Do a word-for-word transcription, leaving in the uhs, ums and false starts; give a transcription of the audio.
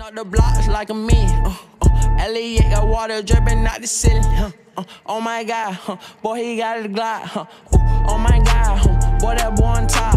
Up the blocks like a me. Uh, uh, Elliot got water dripping out the ceiling. Uh, uh, oh my God, uh, boy he got a Glock. Uh, uh, oh my God, uh, boy that boy on top.